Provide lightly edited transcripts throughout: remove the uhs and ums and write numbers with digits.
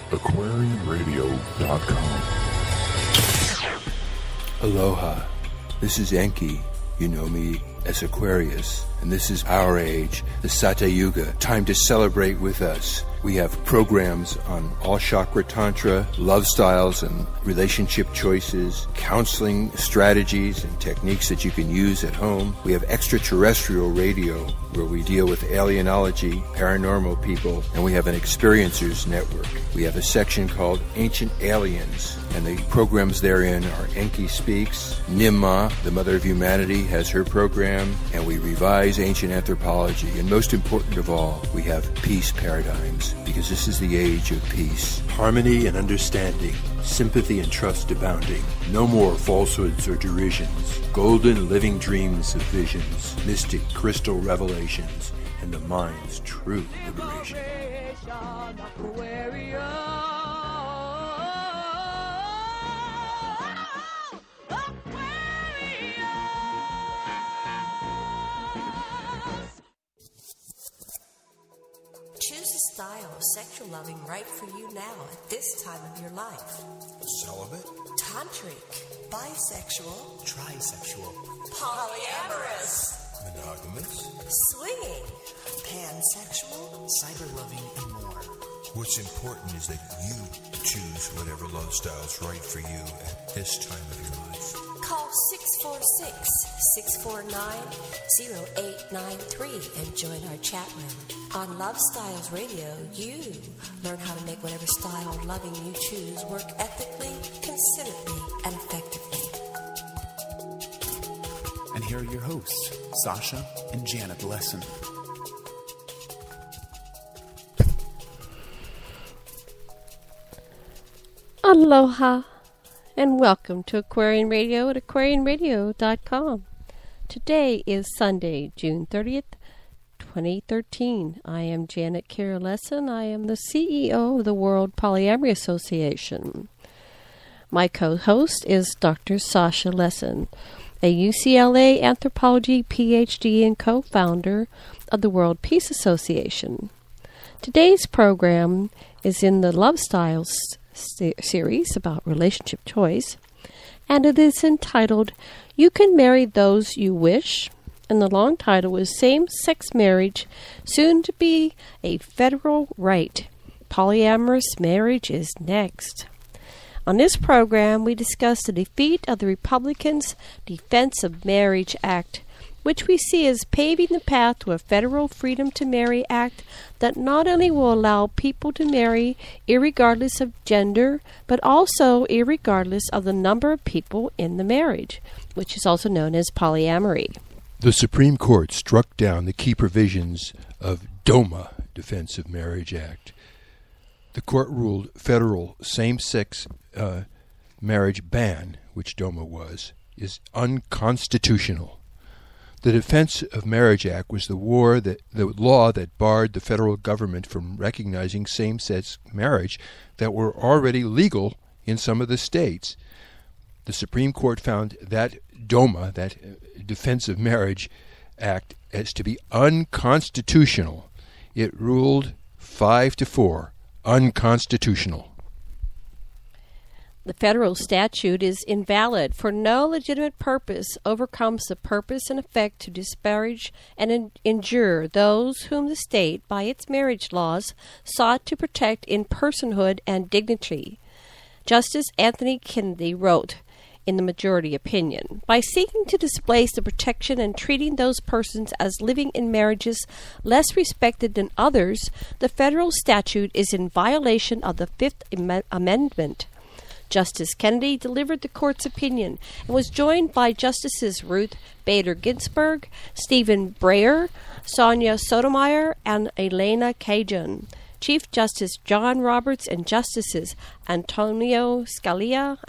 aquariumradio.com. Aloha, this is Enki. You know me as Aquarius, and this is our age, the Sata Yuga, time to celebrate with us. We have programs on all chakra tantra, love styles and relationship choices, counseling strategies and techniques that you can use at home. We have extraterrestrial radio where we deal with alienology, paranormal people, and we have an experiencers network. We have a section called Ancient Aliens, and the programs therein are Enki Speaks, Nimma, the Mother of Humanity, has her program, and we revise ancient anthropology. And most important of all, we have peace paradigms, because this is the age of peace. Harmony and understanding, sympathy and trust abounding. No more falsehoods or derisions. Golden living dreams of visions, mystic crystal revelations, and the mind's true liberation. Choose a style of sexual loving right for you now at this time of your life. Celibate, Tantric, bisexual, trisexual, polyamorous, monogamous, swinging, pansexual, cyber-loving, and more. What's important is that you choose whatever love style is right for you at this time of your life. Call 646-649-0893 and join our chat room. On Love Styles Radio, you learn how to make whatever style of loving you choose work ethically, considerately, and effectively. And here are your hosts, Sasha and Janet Lesson. Aloha, and welcome to Aquarian Radio at aquarianradio.com. Today is Sunday, June 30th, 2013. I am Janet Kira Lesson. I am the CEO of the World Polyamory Association. My co-host is Dr. Sasha Lesson, a UCLA anthropology PhD and co-founder of the World Peace Association. Today's program is in the Love Styles series about relationship choice, and it is entitled You Can Marry Those You Wish, and the long title is Same-Sex Marriage, Soon to Be a Federal Right. Polyamorous Marriage is next. On this program, we discuss the defeat of the Republicans' Defense of Marriage Act, which we see as paving the path to a federal Freedom to Marry Act that not only will allow people to marry irregardless of gender, but also irregardless of the number of people in the marriage, which is also known as polyamory. The Supreme Court struck down the key provisions of DOMA, Defense of Marriage Act. The court ruled federal same-sex marriage ban, which DOMA was, is unconstitutional. The Defense of Marriage Act was the law that barred the federal government from recognizing same-sex marriage that were already legal in some of the states. The Supreme Court found that DOMA, that Defense of Marriage Act, as to be unconstitutional. It ruled 5-4, unconstitutional. The federal statute is invalid, for no legitimate purpose overcomes the purpose and effect to disparage and injure those whom the state, by its marriage laws, sought to protect in personhood and dignity. Justice Anthony Kennedy wrote in the majority opinion, by seeking to displace the protection and treating those persons as living in marriages less respected than others, the federal statute is in violation of the Fifth Amendment. Justice Kennedy delivered the court's opinion and was joined by Justices Ruth Bader Ginsburg, Stephen Breyer, Sonia Sotomayor, and Elena Kagan. Chief Justice John Roberts and Justices Antonin Scalia,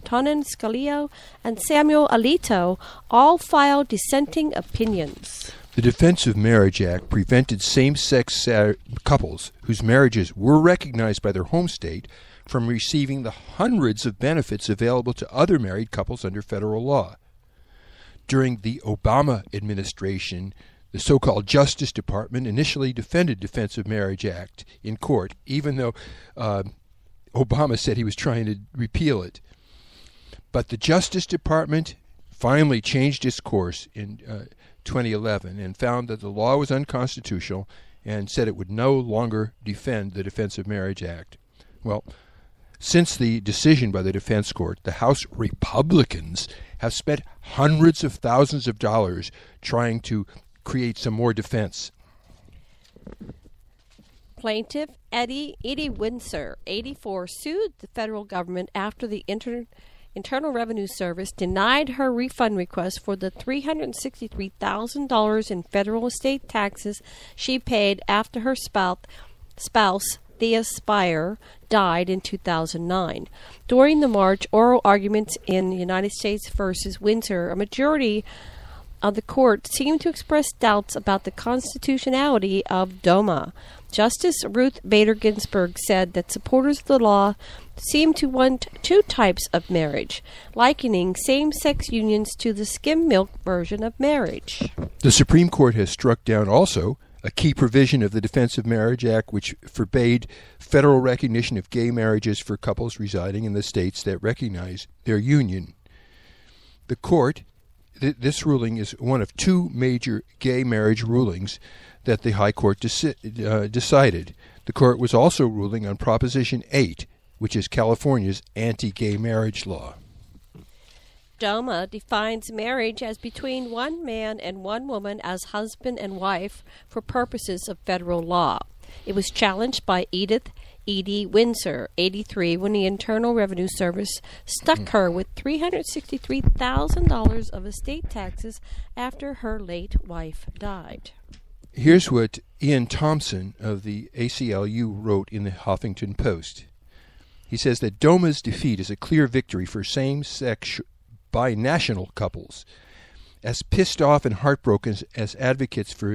and Samuel Alito all filed dissenting opinions. The Defense of Marriage Act prevented same-sex couples whose marriages were recognized by their home state from receiving the hundreds of benefits available to other married couples under federal law. During the Obama administration, the so-called Justice Department initially defended Defense of Marriage Act in court, even though Obama said he was trying to repeal it. But the Justice Department finally changed its course in 2011 and found that the law was unconstitutional and said it would no longer defend the Defense of Marriage Act. Well, since the decision by the defense court, the House Republicans have spent hundreds of thousands of dollars trying to create some more defense. Plaintiff Edie Windsor, 84, sued the federal government after the Internal Revenue Service denied her refund request for the $363,000 in federal estate taxes she paid after her spouse Thea Spire, died in 2009. During the March oral arguments in United States versus Windsor, a majority of the court seemed to express doubts about the constitutionality of DOMA. Justice Ruth Bader Ginsburg said that supporters of the law seem to want two types of marriage, likening same-sex unions to the skim milk version of marriage. The Supreme Court has struck down also a key provision of the Defense of Marriage Act which forbade federal recognition of gay marriages for couples residing in the states that recognize their union. The court, this ruling is one of two major gay marriage rulings that the High Court decided. The court was also ruling on Proposition 8, which is California's anti-gay marriage law. DOMA defines marriage as between one man and one woman as husband and wife for purposes of federal law. It was challenged by Edie Windsor, 83, when the Internal Revenue Service stuck her with $363,000 of estate taxes after her late wife died. Here's what Ian Thompson of the ACLU wrote in the Huffington Post. He says that DOMA's defeat is a clear victory for same-sex binational couples. As pissed off and heartbroken as advocates for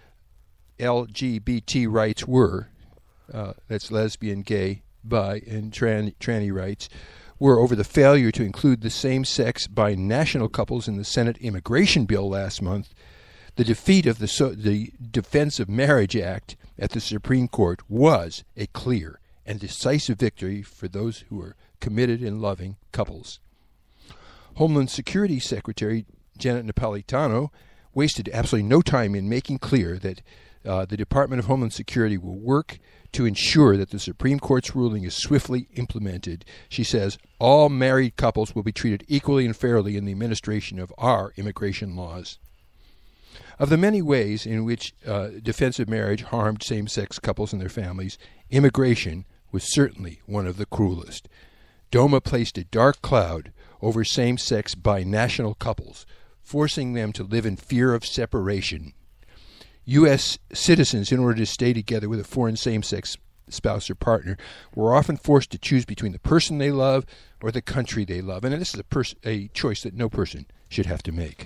LGBT rights were, that's lesbian, gay, bi, and tranny rights, were over the failure to include the same-sex binational couples in the Senate immigration bill last month, the defeat of the Defense of Marriage Act at the Supreme Court was a clear and decisive victory for those who are committed and loving couples. Homeland Security Secretary Janet Napolitano wasted absolutely no time in making clear that the Department of Homeland Security will work to ensure that the Supreme Court's ruling is swiftly implemented. She says all married couples will be treated equally and fairly in the administration of our immigration laws. Of the many ways in which defense of marriage harmed same-sex couples and their families, immigration was certainly one of the cruelest. DOMA placed a dark cloud over same-sex binational couples, forcing them to live in fear of separation. U.S. citizens, in order to stay together with a foreign same-sex spouse or partner, were often forced to choose between the person they love or the country they love. And this is a choice that no person should have to make.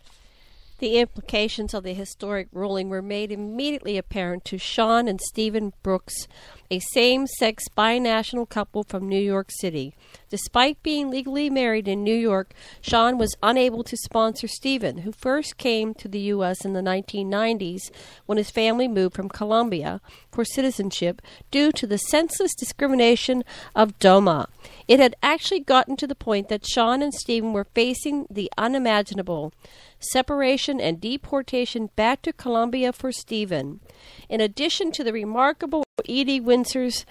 The implications of the historic ruling were made immediately apparent to Sean and Stephen Brooks, a same-sex binational couple from New York City. Despite being legally married in New York, Sean was unable to sponsor Stephen, who first came to the U.S. in the 1990s when his family moved from Colombia for citizenship due to the senseless discrimination of DOMA. It had actually gotten to the point that Sean and Stephen were facing the unimaginable: separation and deportation back to Colombia for Stephen. In addition to the remarkable Edie Windsor's,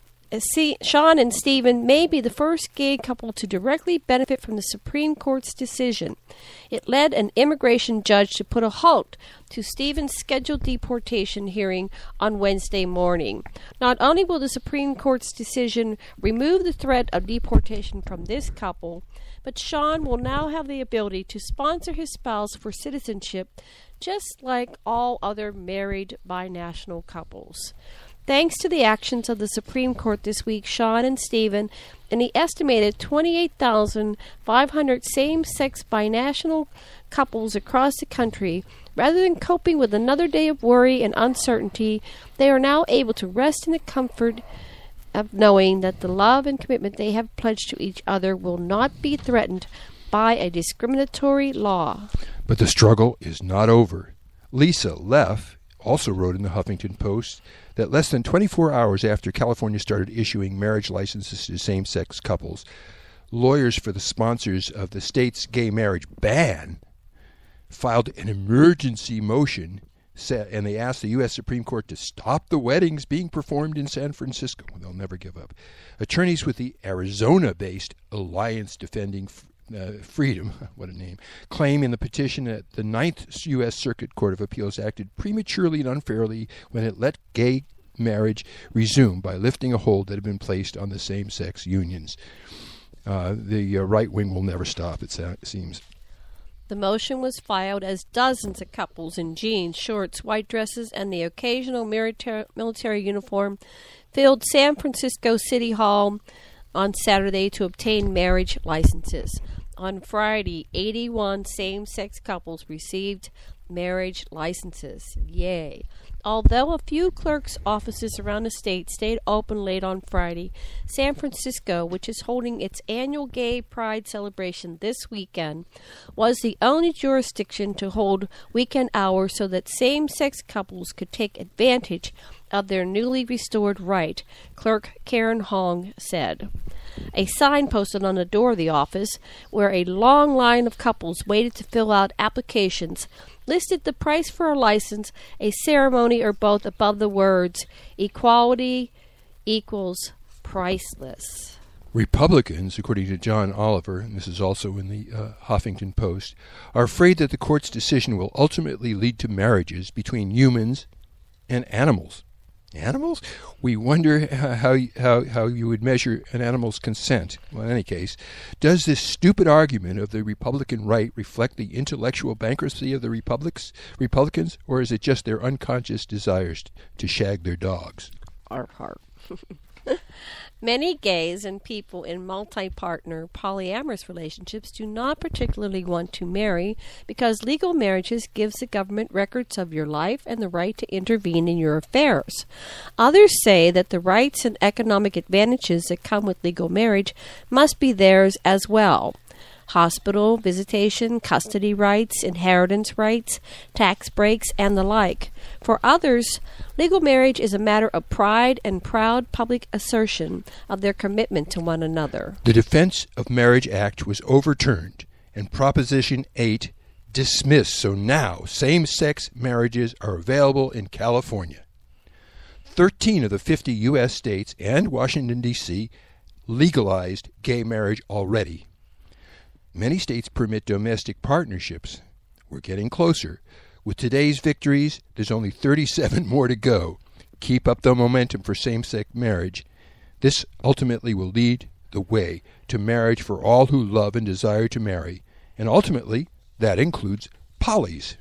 Sean and Stephen may be the first gay couple to directly benefit from the Supreme Court's decision. It led an immigration judge to put a halt to Stephen's scheduled deportation hearing on Wednesday morning. Not only will the Supreme Court's decision remove the threat of deportation from this couple, but Sean will now have the ability to sponsor his spouse for citizenship, just like all other married binational couples. Thanks to the actions of the Supreme Court this week, Sean and Stephen and the estimated 28,500 same-sex binational couples across the country, rather than coping with another day of worry and uncertainty, they are now able to rest in the comfort of knowing that the love and commitment they have pledged to each other will not be threatened by a discriminatory law. But the struggle is not over. Lisa Leff also wrote in the Huffington Post that less than 24 hours after California started issuing marriage licenses to same-sex couples, lawyers for the sponsors of the state's gay marriage ban filed an emergency motion, and they asked the U.S. Supreme Court to stop the weddings being performed in San Francisco. They'll never give up. Attorneys with the Arizona-based Alliance Defending Freedom, what a name, claim in the petition that the Ninth U.S. Circuit Court of Appeals acted prematurely and unfairly when it let gay marriage resume by lifting a hold that had been placed on the same-sex unions. The right wing will never stop, it seems. The motion was filed as dozens of couples in jeans, shorts, white dresses, and the occasional military uniform filled San Francisco City Hall on Saturday to obtain marriage licenses. On Friday, 81 same-sex couples received marriage licenses. Yay. Although a few clerks' offices around the state stayed open late on Friday, San Francisco, which is holding its annual Gay Pride celebration this weekend, was the only jurisdiction to hold weekend hours so that same-sex couples could take advantage of their newly restored right, Clerk Karen Hong said. A sign posted on the door of the office, where a long line of couples waited to fill out applications, listed the price for a license, a ceremony, or both above the words, "Equality equals priceless." Republicans, according to John Oliver, and this is also in the Huffington Post, are afraid that the court's decision will ultimately lead to marriages between humans and animals. Animals? We wonder how you would measure an animal's consent. Well, in any case, does this stupid argument of the Republican right reflect the intellectual bankruptcy of the Republicans, or is it just their unconscious desires to shag their dogs? Arf, arf. Many gays and people in multi-partner polyamorous relationships do not particularly want to marry because legal marriages gives the government records of your life and the right to intervene in your affairs. Others say that the rights and economic advantages that come with legal marriage must be theirs as well. Hospital, visitation, custody rights, inheritance rights, tax breaks, and the like. For others, legal marriage is a matter of pride and proud public assertion of their commitment to one another. The Defense of Marriage Act was overturned and Proposition 8 dismissed, so now same-sex marriages are available in California. 13 of the 50 U.S. states and Washington, D.C. legalized gay marriage already. Many states permit domestic partnerships. We're getting closer. With today's victories, there's only 37 more to go. Keep up the momentum for same-sex marriage. This ultimately will lead the way to marriage for all who love and desire to marry. And ultimately, that includes polys.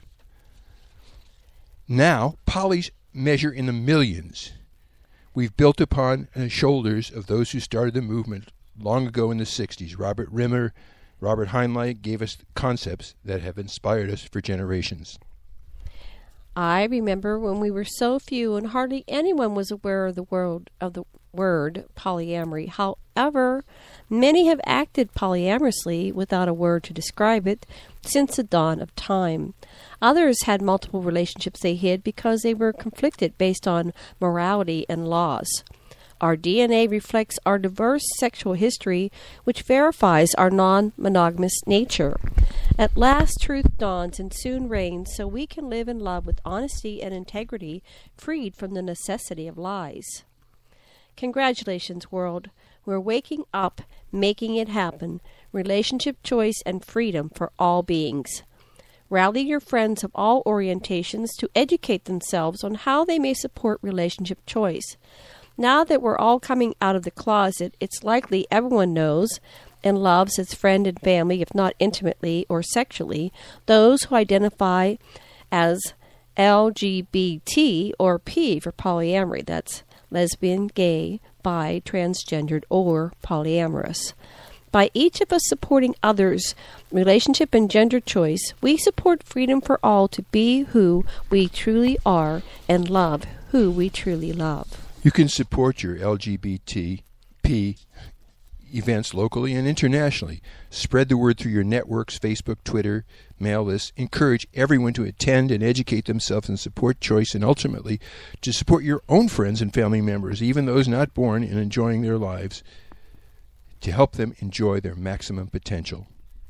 Now, polys measure in the millions. We've built upon the shoulders of those who started the movement long ago in the 60s. Robert Rimmer, Robert Heinlein gave us concepts that have inspired us for generations. I remember when we were so few and hardly anyone was aware of the word polyamory. However, many have acted polyamorously without a word to describe it since the dawn of time. Others had multiple relationships they hid because they were conflicted based on morality and laws. Our DNA reflects our diverse sexual history, which verifies our non-monogamous nature. At last, truth dawns and soon reigns, so we can live in love with honesty and integrity, freed from the necessity of lies. Congratulations, world. We're waking up, making it happen. Relationship choice and freedom for all beings. Rally your friends of all orientations to educate themselves on how they may support relationship choice. Now that we're all coming out of the closet, it's likely everyone knows and loves its friend and family, if not intimately or sexually, those who identify as LGBT or P for polyamory. That's lesbian, gay, bi, transgendered, or polyamorous. By each of us supporting others' relationship and gender choice, we support freedom for all to be who we truly are and love who we truly love. You can support your LGBT, P, events locally and internationally. Spread the word through your networks, Facebook, Twitter, mail lists. Encourage everyone to attend and educate themselves and support choice, and ultimately to support your own friends and family members, even those not born and enjoying their lives, to help them enjoy their maximum potential.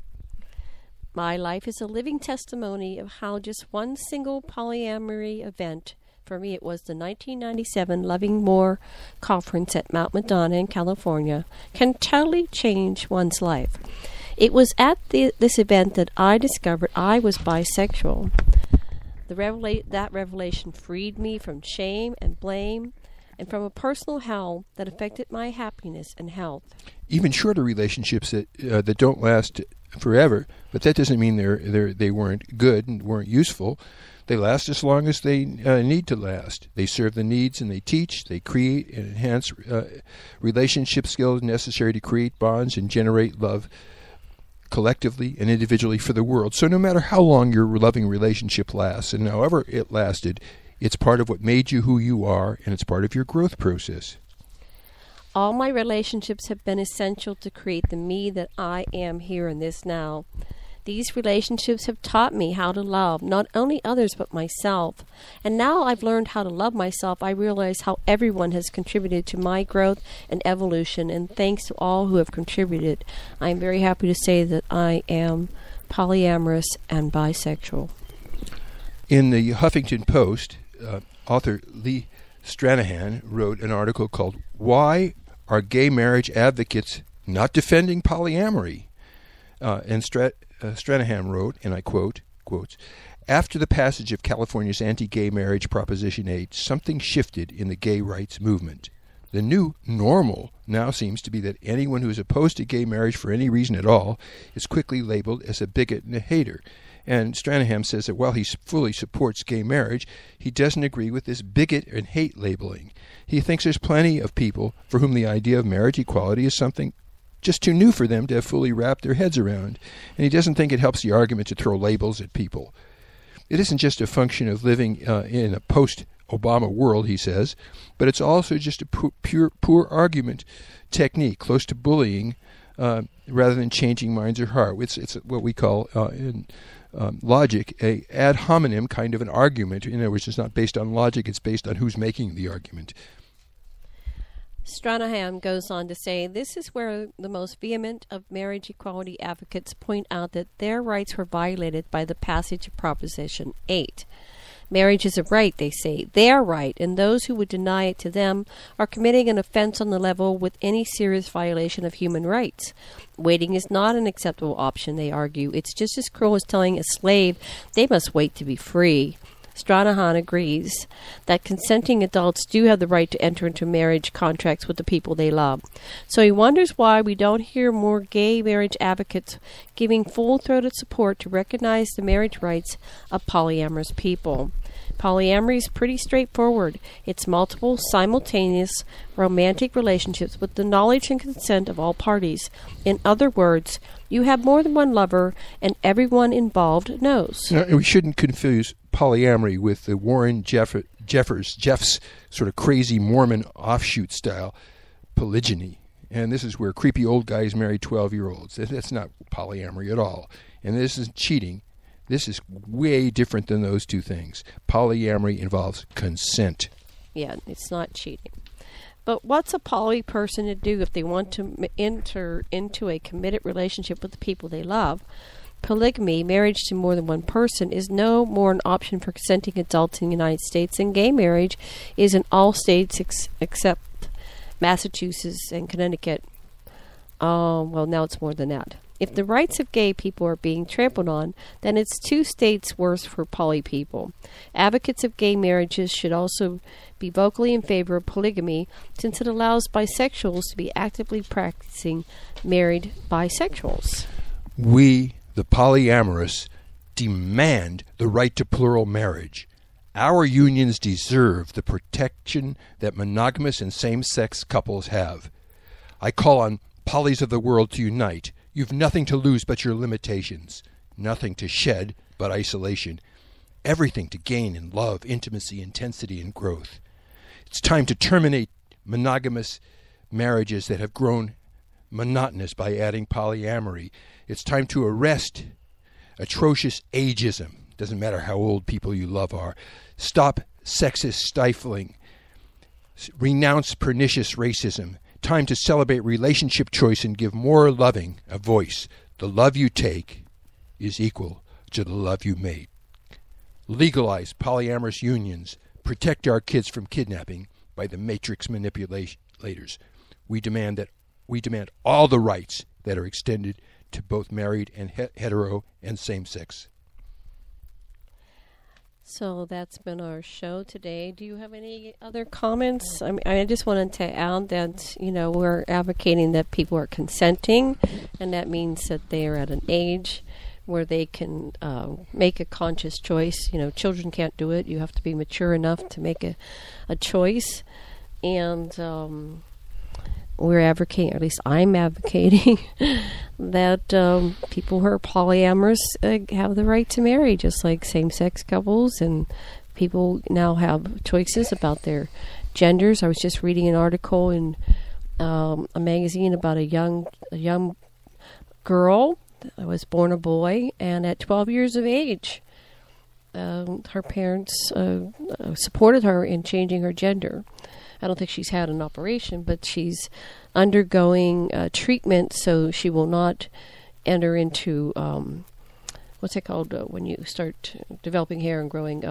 My life is a living testimony of how just one single polyamory event, for me it was the 1997 Loving More conference at Mount Madonna in California, can totally change one's life. It was at this event that I discovered I was bisexual. That revelation freed me from shame and blame and from a personal hell that affected my happiness and health. Even shorter relationships that don't last forever, but that doesn't mean they weren't good and weren't useful. They last as long as they need to last. They serve the needs and they teach. They create and enhance relationship skills necessary to create bonds and generate love collectively and individually for the world. So no matter how long your loving relationship lasts, and however it lasted, it's part of what made you who you are, and it's part of your growth process. All my relationships have been essential to create the me that I am here in this now. These relationships have taught me how to love not only others but myself. And now I've learned how to love myself, I realize how everyone has contributed to my growth and evolution. And thanks to all who have contributed, I am very happy to say that I am polyamorous and bisexual. In the Huffington Post, author Lee Stranahan wrote an article called "Why Are Gay Marriage Advocates Not Defending Polyamory?" And Stranahan wrote, and I quotes, "After the passage of California's anti-gay marriage Proposition 8, something shifted in the gay rights movement. The new normal now seems to be that anyone who is opposed to gay marriage for any reason at all is quickly labeled as a bigot and a hater." And Stranahan says that while he fully supports gay marriage, he doesn't agree with this bigot and hate labeling. He thinks there's plenty of people for whom the idea of marriage equality is something just too new for them to have fully wrapped their heads around. And he doesn't think it helps the argument to throw labels at people. It isn't just a function of living in a post-Obama world, he says, but it's also just a poor argument technique, close to bullying, rather than changing minds or heart. It's what we call in logic a ad hominem kind of an argument. In other words, it's not based on logic, it's based on who's making the argument. Stranahan goes on to say, this is where the most vehement of marriage equality advocates point out that their rights were violated by the passage of Proposition 8. Marriage is a right, they say, their right, and those who would deny it to them are committing an offense on the level with any serious violation of human rights. Waiting is not an acceptable option, they argue. It's just as cruel as telling a slave they must wait to be free. Stranahan agrees that consenting adults do have the right to enter into marriage contracts with the people they love. So he wonders why we don't hear more gay marriage advocates giving full-throated support to recognize the marriage rights of polyamorous people. Polyamory is pretty straightforward. It's multiple, simultaneous, romantic relationships with the knowledge and consent of all parties. In other words, you have more than one lover, and everyone involved knows. Now, we shouldn't confuse polyamory with the Warren Jeffs sort of crazy Mormon offshoot style polygyny. And this is where creepy old guys marry 12-year-olds. That's not polyamory at all. And this is cheating. This is way different than those two things. Polyamory involves consent. Yeah, it's not cheating. But what's a poly person to do if they want to enter into a committed relationship with the people they love? Polygamy, marriage to more than one person, is no more an option for consenting adults in the United States than gay marriage is in all states except Massachusetts and Connecticut. Well, now it's more than that. If the rights of gay people are being trampled on, then it's 2 states worse for poly people. Advocates of gay marriages should also be vocally in favor of polygamy, since it allows bisexuals to be actively practicing married bisexuals. We, the polyamorous, demand the right to plural marriage. Our unions deserve the protection that monogamous and same-sex couples have. I call on polys of the world to unite. You've nothing to lose but your limitations, nothing to shed but isolation, everything to gain in love, intimacy, intensity, and growth. It's time to terminate monogamous marriages that have grown monotonous by adding polyamory. It's time to arrest atrocious ageism. Doesn't matter how old people you love are. Stop sexist stifling. Renounce pernicious racism. Time to celebrate relationship choice and give more loving a voice. The love you take is equal to the love you made. Legalize polyamorous unions. Protect our kids from kidnapping by the matrix manipulators. We demand all the rights that are extended to both married and hetero and same-sex. So that's been our show today. Do you have any other comments? I just wanted to add that, we're advocating that people are consenting, and that means that they are at an age where they can make a conscious choice. Children can't do it. You have to be mature enough to make a choice. And we're advocating, or at least I'm advocating, that people who are polyamorous have the right to marry, just like same-sex couples, and people now have choices about their genders. I was just reading an article in a magazine about a young girl that was born a boy, and at 12 years of age, her parents supported her in changing her gender. I don't think she's had an operation, but she's undergoing treatment so she will not enter into, what's it called when you start developing hair and growing?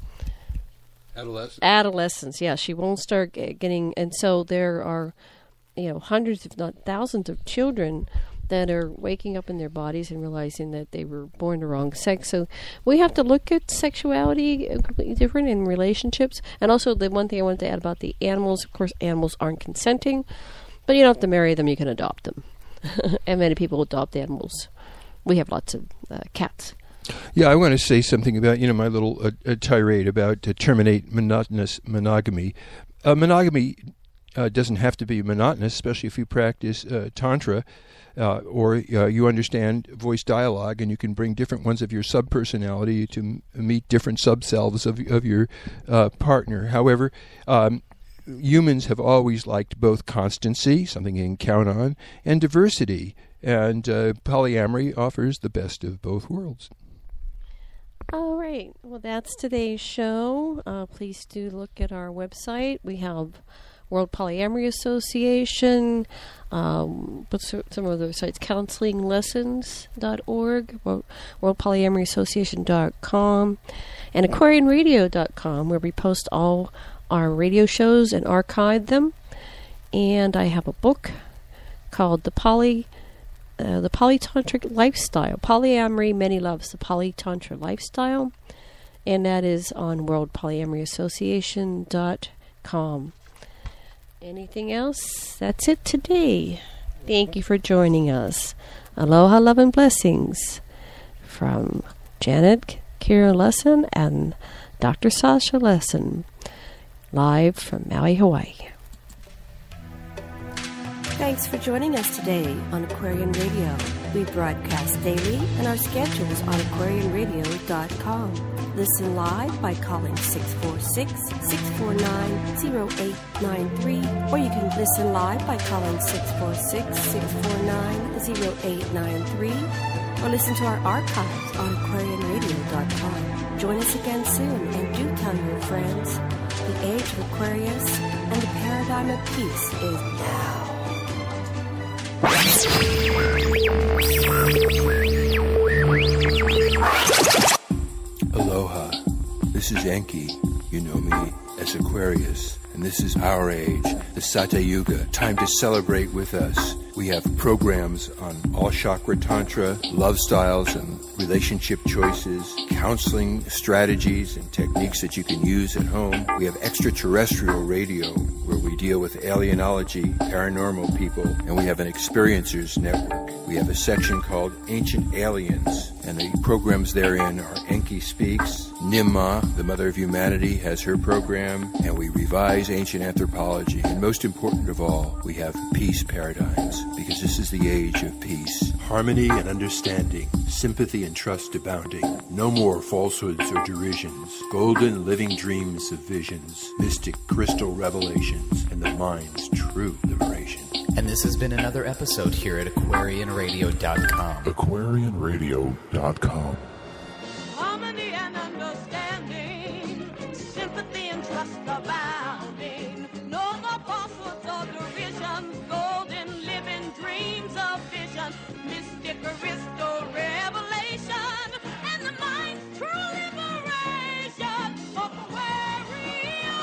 Adolescence, yeah. She won't start getting, and so there are, hundreds, if not thousands of children that are waking up in their bodies and realizing that they were born the wrong sex. So we have to look at sexuality completely different in relationships. And also the one thing I wanted to add about the animals, of course, animals aren't consenting, but you don't have to marry them, you can adopt them. And many people adopt animals. We have lots of cats. Yeah, I want to say something about, my little tirade about terminate monotonous monogamy. Monogamy doesn't have to be monotonous, especially if you practice Tantra. Or you understand voice dialogue, and you can bring different ones of your subpersonality to meet different subselves of your partner. However, humans have always liked both constancy, something you can count on, and diversity. And polyamory offers the best of both worlds. All right. Well, that's today's show. Please do look at our website. We have World Polyamory Association, some of the sites, counselinglessons.org, worldpolyamory.association.com, and aquarianradio.com, where we post all our radio shows and archive them. And I have a book called The Polytantric Lifestyle, Polyamory Many Loves, the Polytantra Lifestyle, and that is on worldpolyamoryassociation.com. Anything else? That's it today. Thank you for joining us. Aloha, love, and blessings from Janet Kira Lesson and Dr. Sasha Lesson, live from Maui, Hawaii. Thanks for joining us today on Aquarian Radio. We broadcast daily, and our schedule is on aquarianradio.com. Listen live by calling 646-649-0893, or you can listen live by calling 646-649-0893, or listen to our archives on aquarianradio.com. Join us again soon, and do tell your friends. The age of Aquarius and the paradigm of peace is now. Aloha. This is Enki. You know me as Aquarius. And this is our age, the Sata Yuga. Time to celebrate with us. We have programs on all chakra tantra, love styles and relationship choices, counseling strategies and techniques that you can use at home. We have extraterrestrial radio where we deal with alienology, paranormal people, and we have an experiencers network. We have a section called Ancient Aliens, and the programs therein are Enki Speaks, Nimma, the Mother of Humanity, has her program, and we revise ancient anthropology. And most important of all, we have peace paradigms, because this is the age of peace. Harmony and understanding, sympathy and trust abounding. No more falsehoods or derisions. Golden living dreams of visions, mystic crystal revelations, and the mind's true liberation. And this has been another episode here at AquarianRadio.com. AquarianRadio.com. Harmony and understanding, sympathy and trust abounding. No more falsehoods or derisions, golden living dreams of vision, mystic aristo revelation, and the mind's true liberation. Aquarius,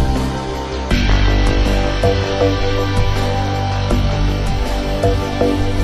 Thank you.